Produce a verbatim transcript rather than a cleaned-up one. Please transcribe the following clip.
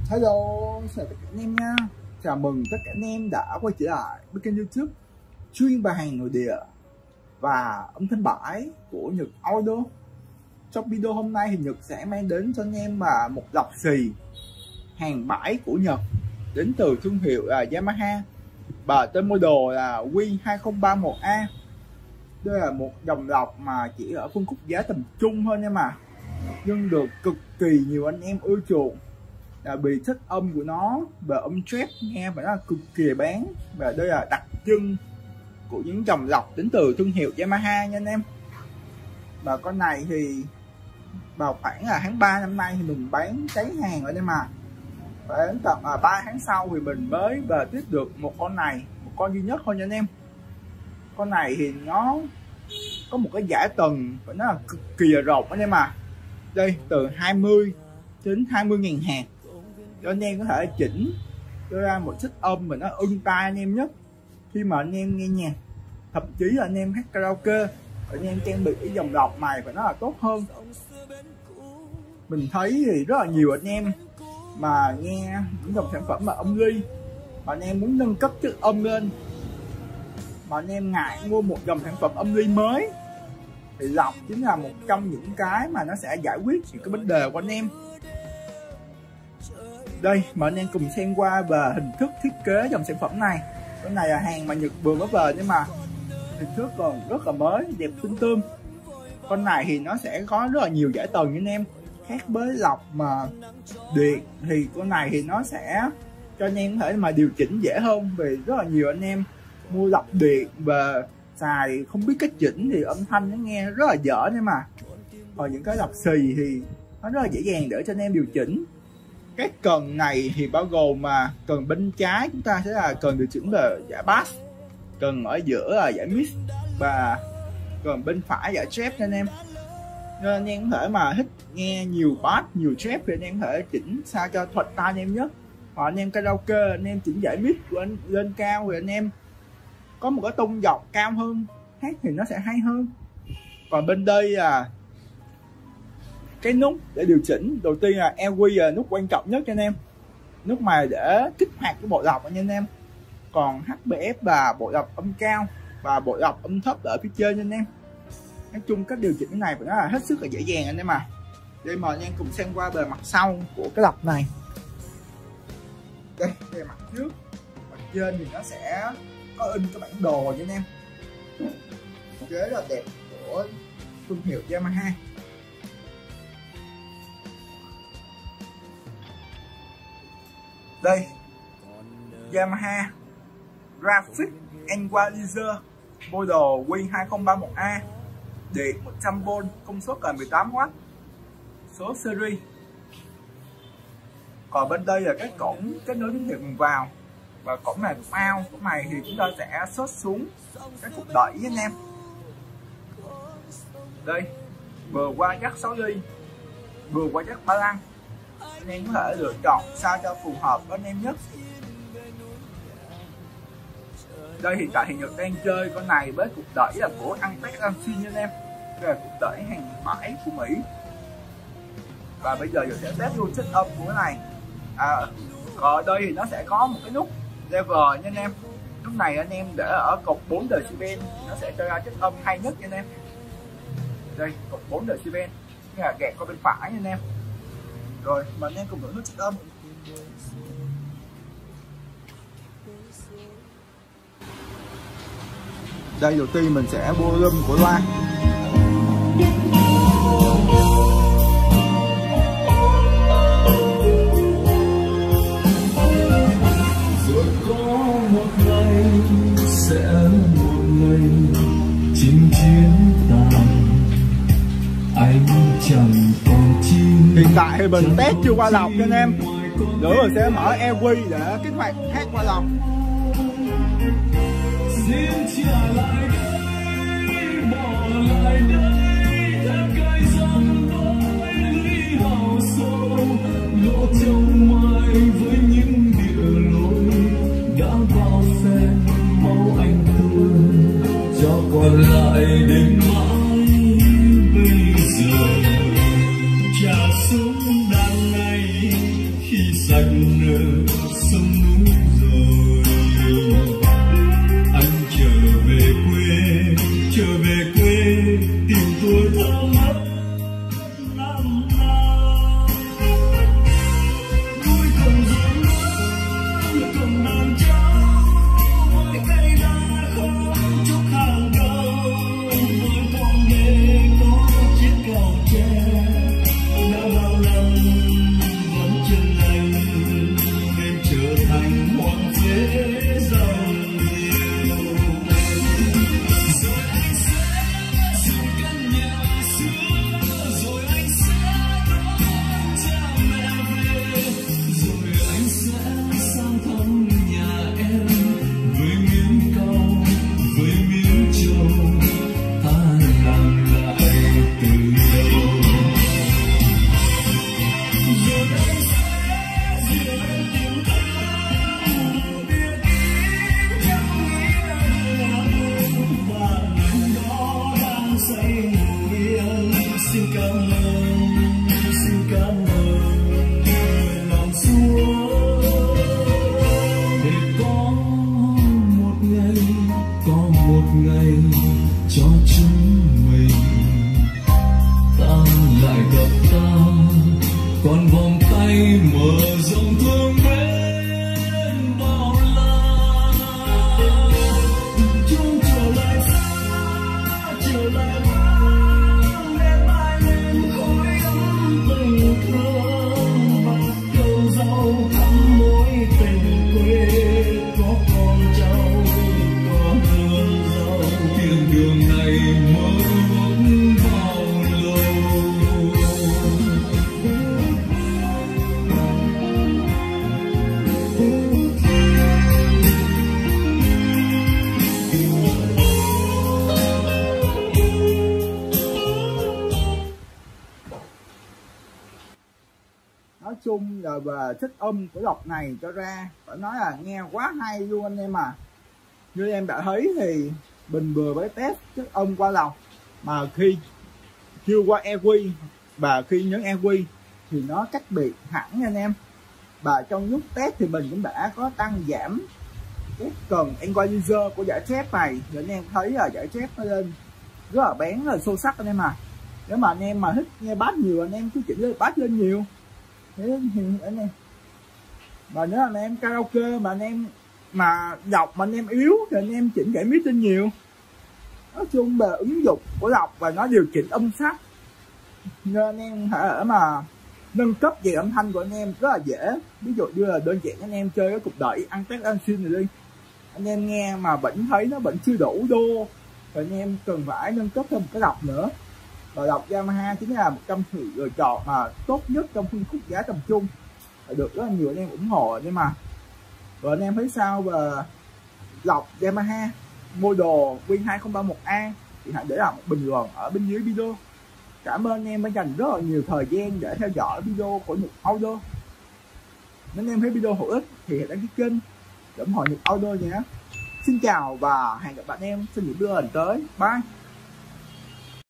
Hello, chào tất cả anh em nha. Chào mừng tất cả anh em đã quay trở lại với kênh YouTube chuyên về hàng nội địa và âm thanh bãi của Nhật Auto. Trong video hôm nay thì Nhật sẽ mang đến cho anh em mà một lọc xì hàng bãi của Nhật đến từ thương hiệu là Yamaha và tên model là W hai không ba một A. Đây là một dòng lọc mà chỉ ở phân khúc giá tầm trung thôi nha, mà nhưng được cực kỳ nhiều anh em ưa chuộng. Là vì thích âm của nó và âm trap nghe phải nói là cực kỳ bán, và đây là đặc trưng của những dòng lọc đến từ thương hiệu Yamaha nha anh em. Và con này thì vào khoảng là tháng ba năm nay thì mình bán cháy hàng rồi đây, mà và đến tận à, ba tháng sau thì mình mới về tiếp được một con này, một con duy nhất thôi nha anh em. Con này thì nó có một cái giải tầng phải nói là cực kỳ là rộng anh em, mà đây từ hai mươi đến hai mươi ngàn hạt cho anh em có thể chỉnh cho ra một chất âm mà nó ưng tai anh em nhất khi mà anh em nghe nhạc, thậm chí là anh em hát karaoke, anh em trang bị cái dòng lọc này phải nói là tốt hơn. Mình thấy thì rất là nhiều anh em mà nghe những dòng sản phẩm mà âm ly mà anh em muốn nâng cấp chất âm lên, mà anh em ngại mua một dòng sản phẩm âm ly mới, thì lọc chính là một trong những cái mà nó sẽ giải quyết những cái vấn đề của anh em. Đây mà anh em cùng xem qua về hình thức thiết kế dòng sản phẩm này. Cái này là hàng mà Nhật vừa mới về, nhưng mà hình thức còn rất là mới, đẹp tinh tươm. Con này thì nó sẽ có rất là nhiều giải tầng anh em. Khác với lọc mà điện thì con này thì nó sẽ cho anh em có thể mà điều chỉnh dễ hơn, vì rất là nhiều anh em mua lọc điện và xài không biết cách chỉnh thì âm thanh nó nghe rất là dở nha, mà còn những cái lọc xì thì nó rất là dễ dàng để cho anh em điều chỉnh. Cái cần này thì bao gồm mà cần bên trái chúng ta sẽ là cần điều chỉnh về giải bass, cần ở giữa là giải mid, và cần bên phải giải trap cho anh em. Nên anh em có thể mà thích nghe nhiều bass, nhiều trap thì anh em có thể chỉnh sao cho thuận tai anh em nhất. Hoặc anh em karaoke, anh em chỉnh giải mid của anh lên cao thì anh em có một cái tông giọng cao hơn, hát thì nó sẽ hay hơn. Còn bên đây là cái nút để điều chỉnh. Đầu tiên là e quy là nút quan trọng nhất cho anh em, nút này để kích hoạt cái bộ lọc nha anh em. Còn hát pê ép là bộ lọc âm cao và bộ lọc âm thấp ở phía trên nha anh em. Nói chung cách điều chỉnh cái này phải nói là hết sức là dễ dàng anh em. Mà đây mời anh em cùng xem qua bề mặt sau của cái lọc này. Đây, đây là mặt trước, mặt trên thì nó sẽ có in cái bản đồ nha anh em, rất là đẹp của thương hiệu Yamaha. Đây, Yamaha Graphic Equalizer model W hai không ba một A, điện một trăm vôn, công suất là mười tám oát, số series. Còn bên đây là cái cổng kết nối tín hiệu vào, và cổng này out. Cổng này thì chúng ta sẽ xót xuống cái cục đẩy với anh em. Đây, vừa qua jack sáu ly, vừa qua jack ba lăng. Anh em có thể lựa chọn sao cho phù hợp với anh em nhất. Đây hiện tại thì Nhật đang chơi con này với cục đẩy là của Antec Ramsin nha anh em. Đây là cục đẩy hàng bãi của Mỹ. Và bây giờ Nhật sẽ test luôn chất âm của cái này. À, còn ở đây thì nó sẽ có một cái nút level nha anh em. Nút này anh em để ở cột bốn decibel thì nó sẽ cho ra chất âm hay nhất nha anh em. Đây, cột bốn decibel, như là gạt qua bên phải nha anh em. Rồi, mà anh em cùng thưởng thức chất âm. Đây, đầu tiên mình sẽ volume của loa. Rồi có một ngày sẽ một ngày chinh chiến tàn, anh chẳng còn chi. Hiện tại thì mình test chưa qua lọc cho anh em, nữa rồi sẽ mở e quy để kích hoạt hát qua lọc. Xin trả lại đây, bỏ lại đây, theo cái dòng đôi lưỡi hào sâu, lộ trong mai với những địa lối đã vào phen máu anh tuôn, cho còn lại đến mãi bây giờ. Trả súng đàn này khi sạch sông núi rồi. Anh trở về quê, trở về quê tìm tuổi thơ mất năm nào. Núi cầm rơi nước, cầm đàn cháu với cây đa không chúc hàng đầu, với con đê có chiếc cầu tre đã bao năm vẫn chân lành, nên trở thành hoang phế dòng nhiều. Rồi anh sẽ dựng căn nhà xưa, rồi anh sẽ đón cha mẹ về, rồi anh sẽ sang thăm nhà em với miếng cau, với miếng trầu, ta làm lại từ đầu. Rồi anh sẽ dìu em tìm thăm một địa điểm trong nghĩa là bạn anh đó đang say ngủ yên. Xin cảm ơn, xin cảm ơn nguyện lòng Chúa để có một ngày, có một ngày cho chúng mình ta lại gặp ta, còn vòng tay mở rộng thương mến bao la. Chúng trở lại xa, trở lại vang để mãi lên khói ấm tình thương, và câu dâu thắm mối tình quê. Có con cháu, có hương dâu, thiên đường này mơ ước bao lâu. Nói chung là về chất âm của Lộc này cho ra phải nói là nghe quá hay luôn anh em à. Như em đã thấy thì Bình vừa mới test chất âm qua Lộc, mà khi chưa qua e quy và khi nhấn e quy thì nó cách biệt hẳn nha anh em. Và trong lúc test thì Bình cũng đã có tăng giảm cái cần equalizer của giải thép này, để anh em thấy là giải thép nó lên rất là bén, rất là sâu sắc anh em à. Nếu mà anh em mà thích nghe bass nhiều, anh em cứ chỉnh lên bass lên nhiều. Thế thì anh em, mà nếu anh em karaoke mà anh em mà đọc mà anh em yếu thì anh em chỉnh giải mít lên nhiều. Nói chung về ứng dụng của Lộc và nó điều chỉnh âm sắc, nên anh em thể mà nâng cấp về âm thanh của anh em rất là dễ. Ví dụ như là đơn giản anh em chơi cái cục đẩy Antec Ancin này đi, anh em nghe mà vẫn thấy nó vẫn chưa đủ đô, rồi anh em cần phải nâng cấp thêm một cái lọc nữa. Và lọc Yamaha chính là một trong sự lựa chọn mà tốt nhất trong phân khúc giá tầm trung, được rất là nhiều anh em ủng hộ. Nhưng mà rồi anh em thấy sao về lọc Yamaha model Win hai không ba một A thì hãy để lại một bình luận ở bên dưới video. Cảm ơn anh em đã dành rất là nhiều thời gian để theo dõi video của Nhật Audio. Nếu anh em thấy video hữu ích thì hãy đăng ký kênh để ủng hộ Nhật Audio nhé. Xin chào và hẹn gặp bạn em trong những video lần tới. Bye.